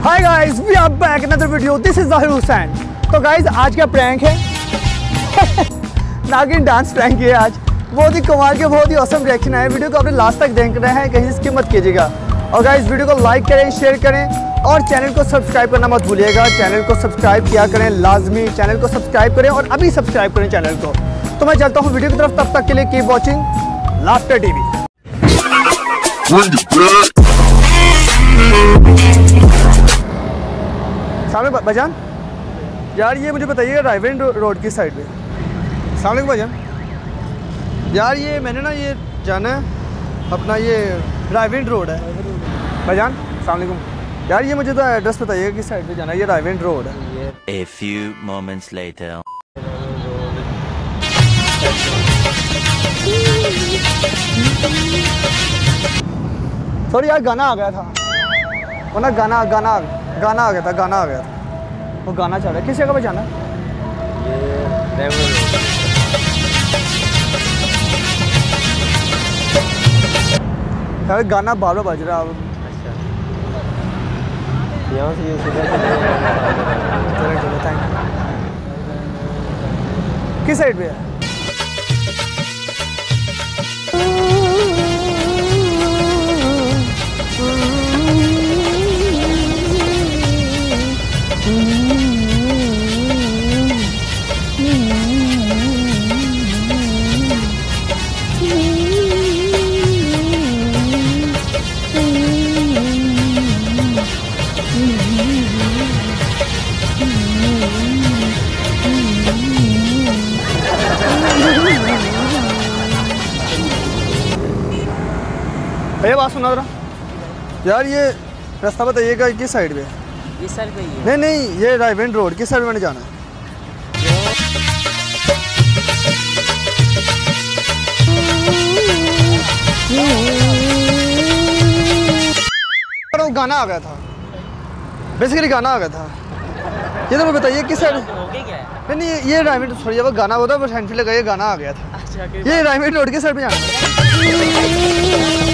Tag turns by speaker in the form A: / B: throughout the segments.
A: Hi guys, we are back another video. This is Zahir Hussain. तो guys आज का prank है नागिन डांस प्रैंक है आज। बहुत ही कमाल के, बहुत ही औसम रिएक्शन है। वीडियो को आपने लास्ट तक देख रहे हैं, कहीं स्किप मत कीजिएगा। और गाइस वीडियो को लाइक करें, शेयर करें और चैनल को सब्सक्राइब करना मत भूलिएगा। चैनल को सब्सक्राइब किया करें, लाजमी चैनल को सब्सक्राइब करें और अभी सब्सक्राइब करें चैनल को। तो मैं चलता हूँ वीडियो की तरफ, तब तक के लिए कीप वॉचिंग लाफ्टर टीवी। सामने भाईजान, यार ये मुझे बताइएगा रायवेन रोड की साइड पे। सामने भाईजान, यार ये मैंने ना ये जाना है अपना, ये रायवेन रोड है भाईजान। सामने यार ये मुझे तो एड्रेस बताइएगा किस साइड पे जाना है। ये रायवेन रोड है।
B: A few moments later.
A: Sorry यार, गाना आ गया था वो ना, गाना आ गया था। वो गाना चल रहा है। किस जगह पे जाना है? यार गाना बार बज रहा है।
C: अच्छा, यहाँ से
A: चलो थैंक यू। किस साइड पे है? भैया बात सुना जरा। यार ये रास्ता बताइएगा किस साइड पे है?
C: इस साइड पे ही है।
A: नहीं, ये रायवेन रोड किस साइड में जाना है? गाना आ गया था, बेसिकली गाना आ गया था। ये तो बताइए किस साइड? नहीं, ये रायवेन सॉरी, वो गाना होता है बस हैंड फ्री लगाइए, गाना आ गया था।
C: अच्छा,
A: ये रायवेन रोड के साइड पे जाना है।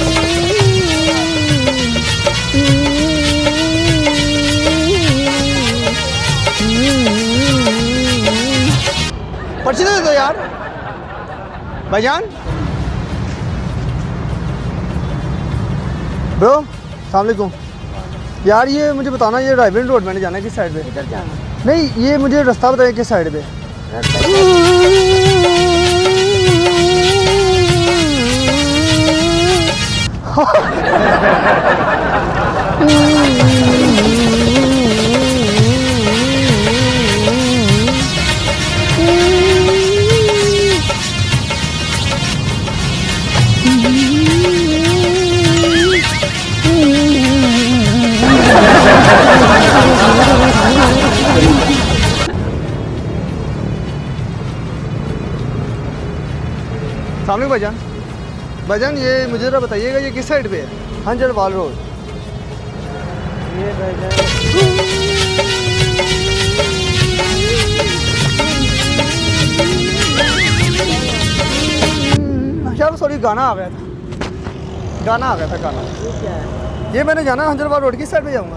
A: पर्ची दे दो यार भाईजान। ब्रो अस्सलाम वालेकुम। यार ये मुझे बताना, ये रायवेन रोड मैंने जाना है किस साइड पे?
C: इधर जाना।
A: नहीं, ये मुझे रास्ता बताइए किस साइड पे? सामने भाईजान, ये मुझे जरा बताइएगा ये किस साइड पे है? हंजरवाल रोड।
C: ये
A: यार सॉरी, गाना आ गया था। गाना
C: क्या है?
A: ये मैंने जाना हंजरवाल रोड किस साइड पे जाऊँगा?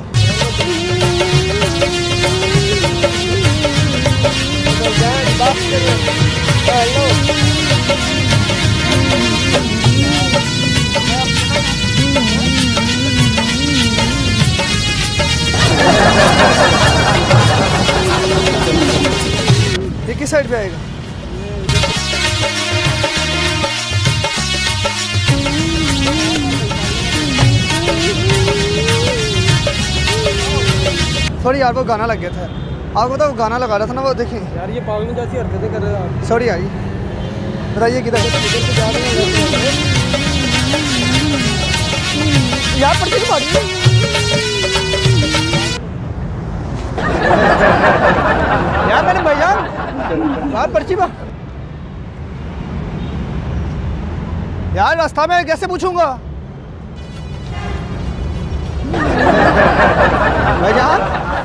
A: ये किस साइड पे आएगा? सॉरी यार, वो गाना लग गया था। आपको पता वो गाना लगा रहा था ना, वो देखिए
C: यार ये पागल में जैसी हरकतें कर रहे हो।
A: सॉरी यार, बताइए किधर यार? पर्ची की मारी यार मैंने भाईजान, यार पर्ची बा यार, रास्ता में कैसे पूछूंगा भाईजान?